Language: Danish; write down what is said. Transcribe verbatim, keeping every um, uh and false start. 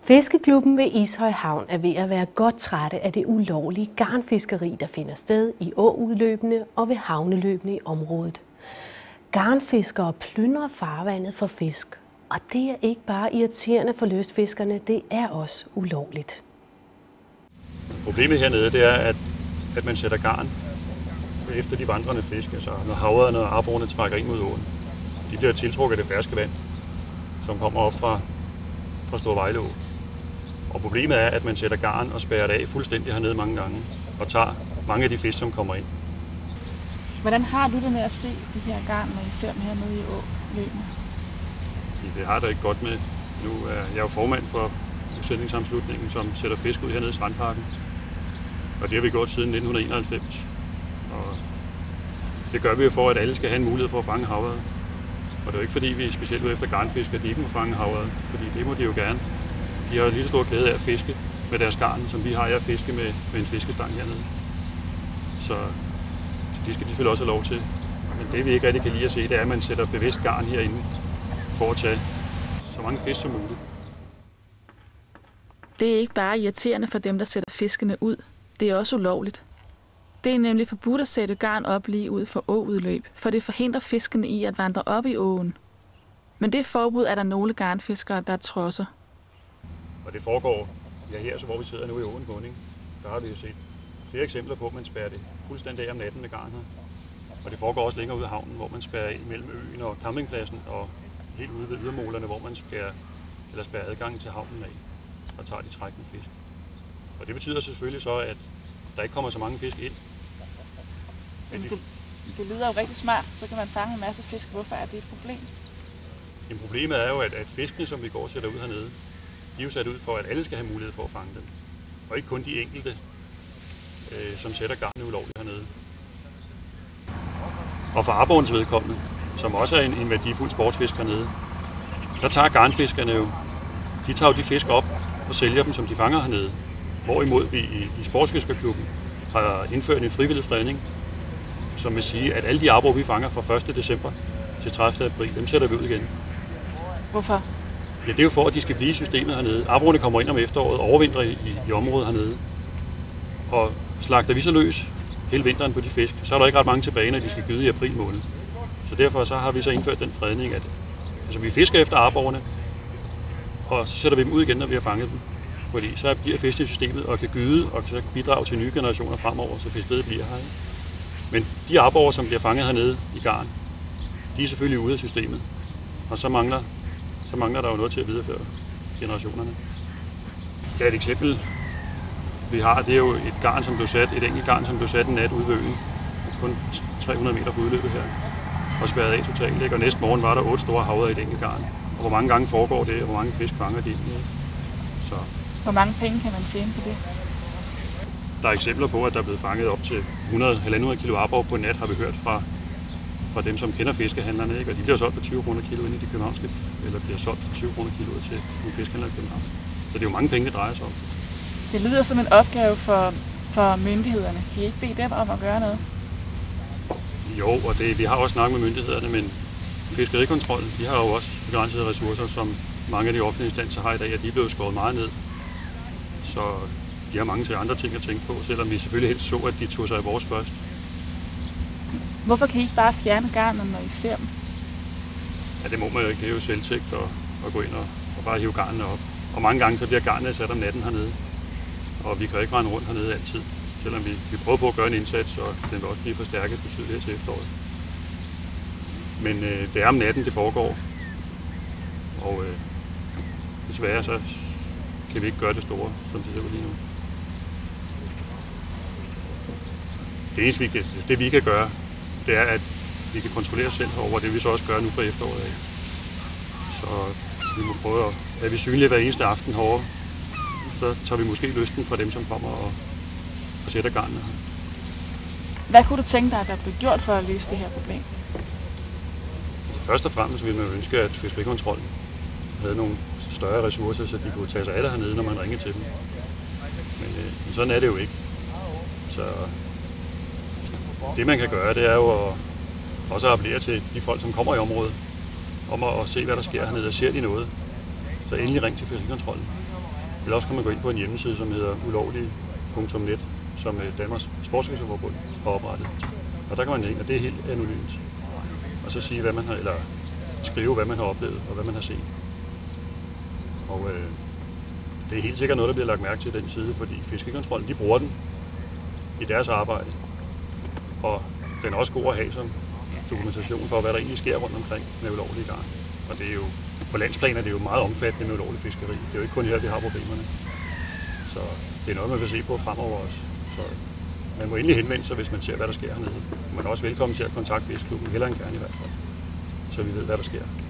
Fiskeklubben ved Ishøj Havn er ved at være godt trætte af det ulovlige garnfiskeri, der finder sted i åudløbene og ved havneløbene i området. Garnfiskere plyndrer farvandet for fisk, og det er ikke bare irriterende for lystfiskerne, det er også ulovligt. Problemet hernede det er, at, at man sætter garn efter de vandrende fisk, altså når havørrederne og arborne trækker ind mod åen. De bliver tiltrukket af det ferske vand, som kommer op fra, fra Store Vejle Å. Og problemet er, at man sætter garn og spærrer det af fuldstændig hernede mange gange, og tager mange af de fisk, som kommer ind. Hvordan har du det med at se de her garn, når I ser dem hernede i åløbene? Det har jeg da ikke godt med. Nu er jeg jo formand for udsætningssammenslutningen, som sætter fisk ud hernede i Strandparken. Og det har vi gjort siden nitten enoghalvfems. Og det gør vi jo for, at alle skal have en mulighed for at fange havørred. Og det er jo ikke fordi, vi er specielt ude efter garnfisk, at de ikke må fange havørred, fordi det må de jo gerne. De har lige så stor glæde af at fiske med deres garn, som vi har af at fiske med, med en fiskestang hernede. Så de skal de selvfølgelig også have lov til. Men det vi ikke rigtig kan lide at se, det er, at man sætter bevidst garn herinde for at tage så mange fisk som muligt. Det er ikke bare irriterende for dem, der sætter fiskene ud. Det er også ulovligt. Det er nemlig forbudt at sætte garn op lige ud for åudløb, for det forhindrer fiskene i at vandre op i åen. Men det forbud er der nogle garnfiskere, der trodser. Og det foregår, ja her, så hvor vi sidder nu i åen Gunding, der har vi jo set flere eksempler på, at man spærrer det fuldstændig af om natten med garn her. Og det foregår også længere ude af havnen, hvor man spærrer af mellem øen og campingpladsen og helt ude ved ydermålerne, hvor man spærrer, eller spærrer adgangen til havnen af og tager de trækkende fisk. Og det betyder selvfølgelig så, at der ikke kommer så mange fisk ind. Men det, det lyder jo rigtig smart, så kan man fange en masse fisk. Hvorfor er det et problem? Jamen, problemet er jo, at, at fiskene, som vi går og sætter ud hernede, de er jo sat ud for, at alle skal have mulighed for at fange dem. Og ikke kun de enkelte, øh, som sætter garnet ulovligt hernede. Og for arborens vedkommende, som også er en, en værdifuld sportsfisk hernede, der tager garnfiskerne jo, de tager jo de fisk op og sælger dem, som de fanger hernede. Hvorimod vi i, i Sportsfiskerklubben har indført en frivillig fredning, som vil sige, at alle de arbor, vi fanger fra første december til tredivte april, dem sætter vi ud igen. Hvorfor? Ja, det er jo for, at de skal blive i systemet hernede. Arborene kommer ind om efteråret, overvintrer i, i, i området hernede. Og slagter vi så løs hele vinteren på de fisk, så er der ikke ret mange tilbage, når de skal gyde i april måned. Så derfor så har vi så indført den fredning, at altså, vi fisker efter arborene, og så sætter vi dem ud igen, når vi har fanget dem. Fordi så bliver fisk i systemet og kan gyde og så bidrage til nye generationer fremover, så fiskeriet bliver her. Men de arborer, som bliver fanget hernede i garn, de er selvfølgelig ude af systemet. Og så mangler, så mangler der jo noget til at videreføre generationerne. Ja, et eksempel, vi har, det er jo et garn, som blev sat, et enkelt garn, som blev sat en nat ude ved øen. Kun tre hundrede meter fra udløbet her. Og spærret af totalt. Og næste morgen var der otte store havre i et enkelt garn. Og hvor mange gange foregår det, og hvor mange fisk fanger de? Så. Hvor mange penge kan man tjene på det? Der er eksempler på, at der er blevet fanget op til hundrede til halvanden hundrede kilo arbor på en nat, har vi hørt fra, fra dem, som kender fiskehandlerne. Ikke? Og de bliver solgt for tyve kroner kilo inde i de københavnske, eller bliver solgt for tyve kroner kilo til nogle fiskehandlere i København. Så det er jo mange penge, det drejer sig om. Det lyder som en opgave for, for myndighederne. Kan I ikke bede dem om at gøre noget? Jo, og det, vi har også snakket med myndighederne, men fiskerikontrollen, de har jo også begrænsede ressourcer, som mange af de offentlige instanser har i dag, og de er blevet skåret meget ned. Så de har mange til andre ting at tænke på, selvom vi selvfølgelig helst så, at de tog sig af vores først. Hvorfor kan I ikke bare fjerne garnene, når I ser dem? Ja, det må man jo ikke. Det er jo selvtægt at, at gå ind og, og bare hive garnene op. Og mange gange så bliver garnene sat om natten hernede. Og vi kan ikke rende rundt hernede altid, selvom vi, vi prøver på at gøre en indsats, og den vil også blive forstærket betydeligt her til efteråret. Men øh, det er om natten, det foregår. Og øh, desværre så kan vi ikke gøre det store, som det ser ud lige nu. Det eneste, vi kan, det vi kan gøre, det er, at vi kan kontrollere os selv over det, vi så også gør nu fra efteråret af. Så vi må prøve at, at vi synlige hver eneste aften herovre, så tager vi måske lysten fra dem, som kommer og, og sætter garnene her. Hvad kunne du tænke dig, at der blev gjort for at løse det her problem? Først og fremmest ville man ønske, at fiskerikontrollen havde nogle større ressourcer, så de kunne tage sig af det hernede, når man ringer til dem. Men, øh, men sådan er det jo ikke. Så det man kan gøre, det er jo at også appellere til de folk, som kommer i området, om at, at se, hvad der sker hernede, og ser de noget, så endelig ring til fiskerikontrollen. Eller også kan man gå ind på en hjemmeside, som hedder ulovlig punktum net, som Danmarks Sportsfiskerforbund har oprettet. Og der kan man ind, og det er helt anonymt. Og så sige, hvad man har, eller skrive, hvad man har oplevet og hvad man har set. Og øh, det er helt sikkert noget, der bliver lagt mærke til den side, fordi fiskekontrollen, de bruger den i deres arbejde. Og den er også god at have som dokumentation for, hvad der egentlig sker rundt omkring med ulovlige garn. Og det er jo, på landsplan er det jo meget omfattende med ulovlig fiskeri. Det er jo ikke kun her, vi har problemerne. Så det er noget, man vil se på fremover også. Så man må endelig henvende sig, hvis man ser, hvad der sker hernede. Man er også velkommen til at kontakte Fiskeklubben, heller end gerne i hvert fald, så vi ved, hvad der sker.